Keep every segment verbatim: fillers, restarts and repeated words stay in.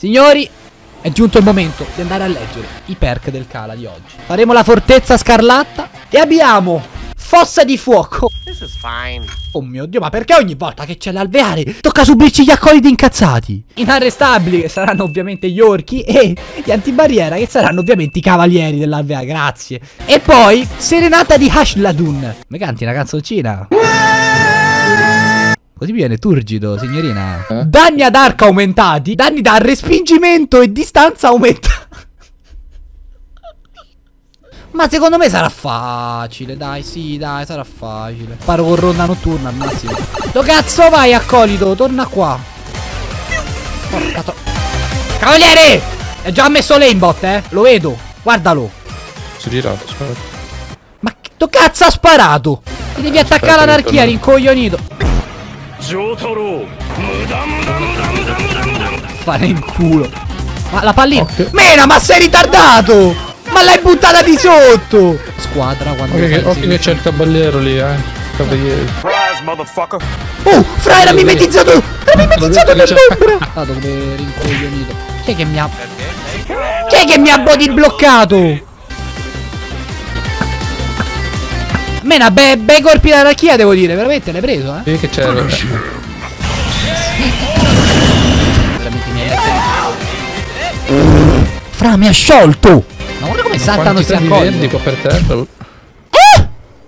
Signori, è giunto il momento di andare a leggere i perk del Cala di oggi. Faremo la fortezza scarlatta e abbiamo fossa di fuoco. This is fine. Oh mio Dio, ma perché ogni volta che c'è l'alveare tocca subirci gli accoliti incazzati? Inarrestabili, che saranno ovviamente gli orchi, e gli antibarriera, che saranno ovviamente i cavalieri dell'alveare. Grazie. E poi serenata di Ashladun. Mi canti una canzoncina? Così viene turgido, signorina. Eh? Danni ad arco aumentati. Danni da respingimento e distanza aumentata. Ma secondo me sarà facile, dai, sì, dai, sarà facile. Sparo con ronda notturna al massimo. Dove cazzo vai, accolito? Torna qua. Porca to... Cavaliere! È già messo l'aimbot, eh? Lo vedo. Guardalo. Si è girato, sparato. Ma che cazzo ha sparato? Ti devi attaccare l'anarchia, rincoglionito. Fare in culo. Ma la pallina. Okay. Mena, ma sei ritardato! Ma l'hai buttata di sotto! Squadra quando okay, che, occhio che c'è il cavaliere lì, eh. Cavaliere. Oh, fra era mimetizzato! Era mimetizzato nell'ombra! Stato come rincoglionito. Chi è che mi ha. Chi è che mi ha body bloccato? Mena, be bei colpi d'anarchia devo dire, veramente l'hai preso, eh? Sì, che c'è? Fra, mi ha sciolto! Ma guarda come saltano sti accolti qua per terra. Eh!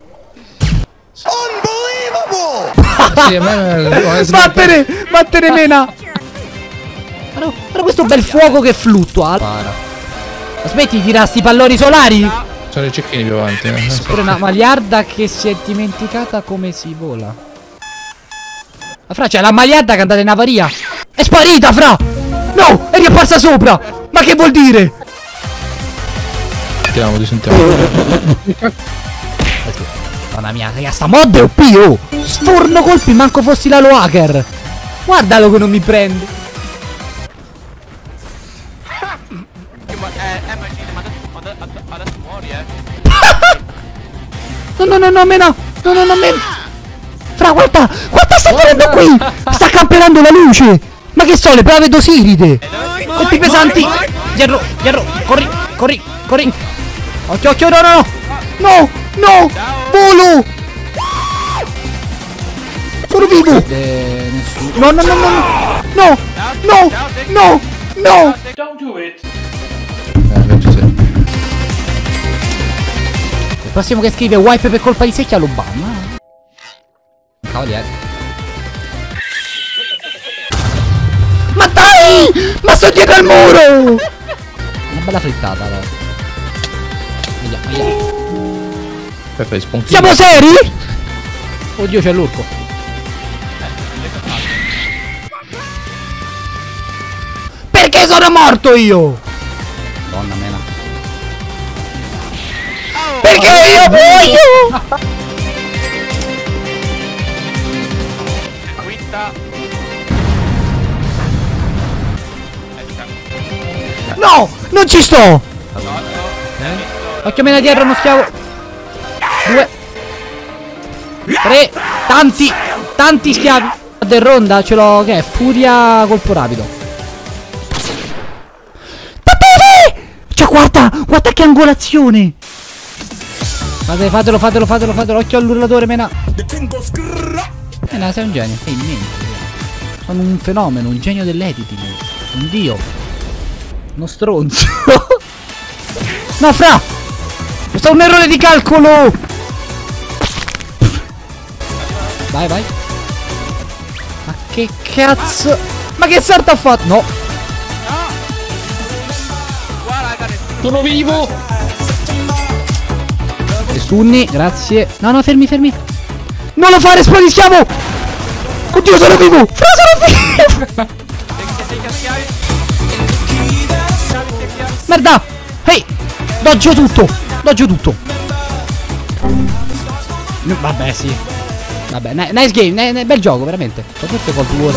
Unbelievable! Vattene! Vattene, Mena! Guarda, guarda questo bel fuoco che fluttua! Smetti di tirare sti palloni solari! Sono i cecchini più avanti. Eh. Pure una magliarda che si è dimenticata come si vola. Ma fra, c'è la magliarda che è andata in avaria. È sparita, fra! No! È riapparsa sopra! Ma che vuol dire? Sentiamo, ti sentiamo. Mamma mia, raga, sta mod è O P, oh! Sforno colpi, manco fossi la lo hacker! Guardalo che non mi prende! No, no, no, no, Mena! No, no, no, Mena! Fra, guarda! Guarda, sta venendo qui! Sta camperando la luce! Ma che so, le prove d'Osiride! Colpi pesanti! Dietro, dietro! Corri, corri, corri! Occhio, occhio, no, no, no! No, no! Volo! Sono vivo! No, no, no, no, no! No! No! No! No! Don't do it. Il prossimo che scrive wipe per colpa di secchia lo banna. Cavaliere. Ma dai! Ma sto dietro al muro! Una bella frittata, allora. Vediamo, vediamo. Siamo seri? Oddio, c'è l'urco. Perché sono morto io? Donna mena. Perché io muoio? No, non ci sto. Eh? Occhio, mena dietro, uno schiavo. Due. Tre. Tanti. Tanti schiavi. Del ronda ce l'ho. Che è? Furia colpo rapido. Cioè, guarda. Guarda che angolazione. Fatelo, fatelo, fatelo, fatelo, fatelo. Occhio all'urlatore, Mena. Mena, sei un genio. Sei immenso. Sono un fenomeno, un genio dell'editing. Un dio. Uno stronzo. No, fra. Questo è un errore di calcolo. Vai, vai. Ma che cazzo. Ma che salto ha fatto? No. Sono vivo. Stunni, grazie. No, no, fermi, fermi. Non lo fare, spadischiamo. Oddio, sono vivo. Fra, sono vivo. Merda. Ehi, doggio tutto. Doggio tutto. Vabbè, sì. Vabbè, nice game, bel gioco, veramente. Soprattutto col tuo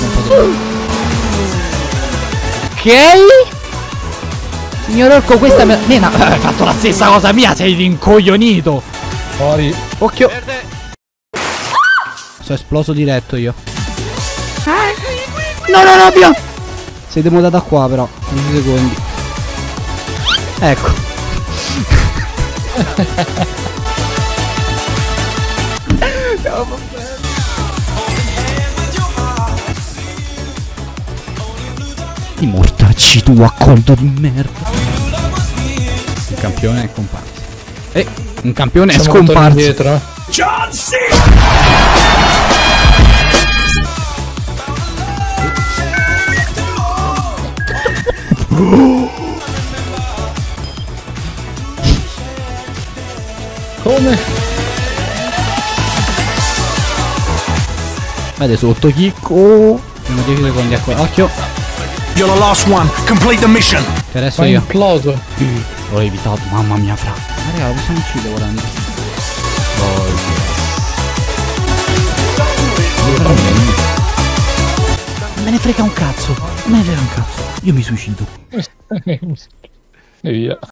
ok. Signor Orco, questa me... Nena, hai fatto la stessa cosa mia, sei rincoglionito. Fuori. Occhio. Sono esploso diretto io. No, no, no, via. Sei demodato qua però. dieci secondi. Ecco. No, vabbè. Di mortacci tu accolto di merda. Un campione è comparso. Eh, un campione è scomparso. Dietro. John Cena! Come? Vede sotto chicco. Abbiamo dieci secondi a qua. Occhio. You're the last one. Complete the mission. Che adesso Ma io. imploso. L'ho evitato, mamma mia fra. Ma raga, lo possiamo uccidere volando. Oh, non me ne frega un cazzo. Non me ne frega un cazzo. Io mi suicido. E via.